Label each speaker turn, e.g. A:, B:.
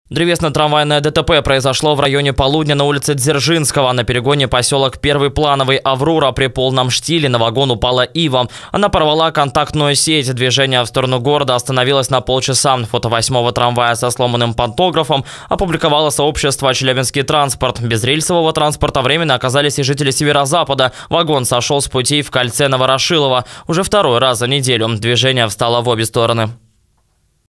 A: Древесно-трамвайное ДТП произошло в районе полудня на улице Дзержинского. На перегоне поселок Первый Плановый Аврора. При полном штиле на вагон упала ива. Она порвала контактную сеть. Движение в сторону города остановилось на полчаса. Фото 8-го трамвая со сломанным пантографом опубликовало сообщество «Челябинский транспорт». Без рельсового транспорта временно оказались и жители Северо-Запада. Вагон сошел с путей в кольце Новорошилово. Уже второй раз за неделю движение встало в обе стороны.